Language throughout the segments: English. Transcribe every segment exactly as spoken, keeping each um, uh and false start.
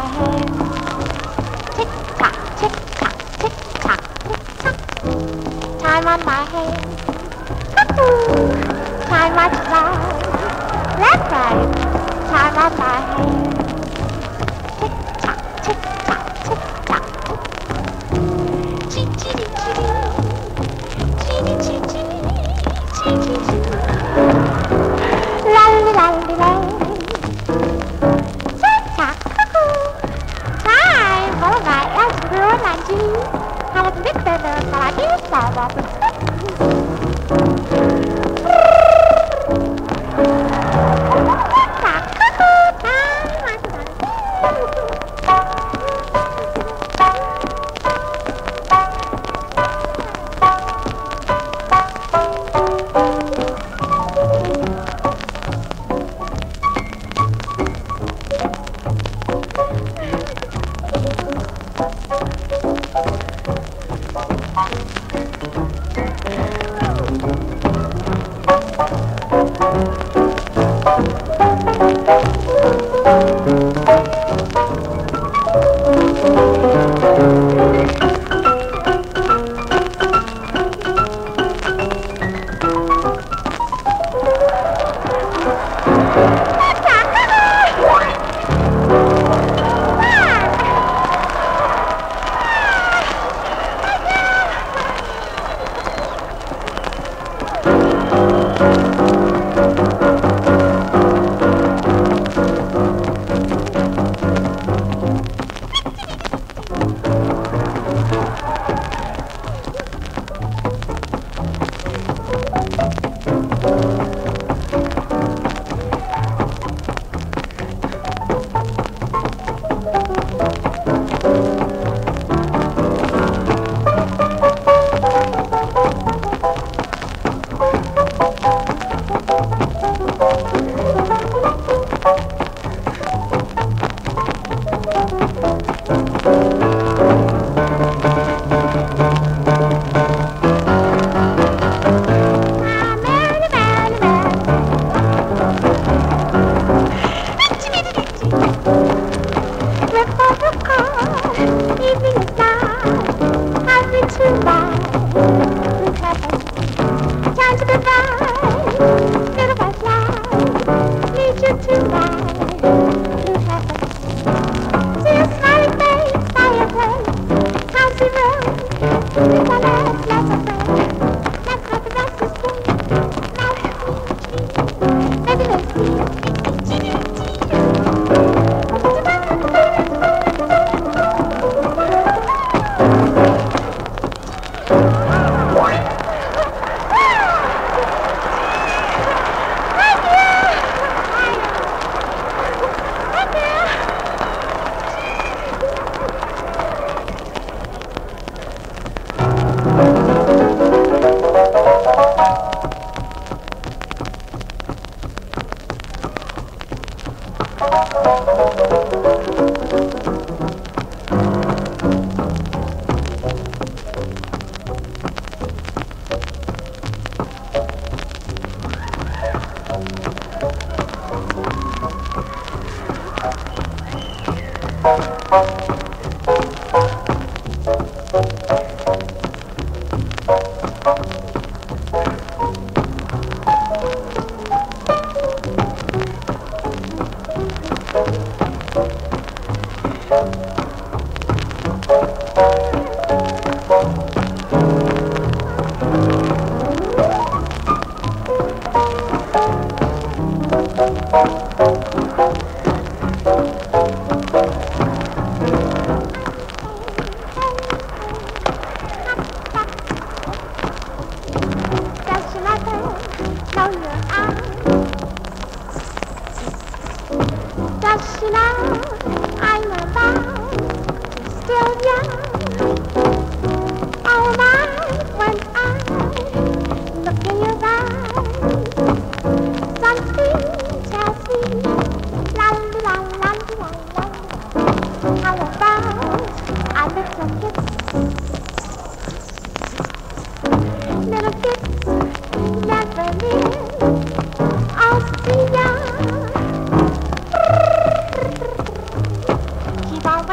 hand. Tick tock, tick tock, tick tock, tick tock. Time on my hand. Cuckoo. Time marches on. Left, right. Time on my hand. Tick tock, tick tock, tick tock. Chee chee chee chee chee chee chee chee chee. La la la la. Tick tock, cuckoo. Time for my elf blue and you. How a big feather that I do fall off.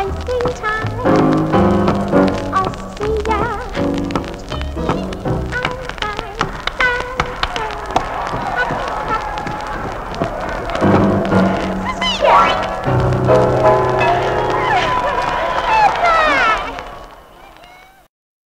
wasting time.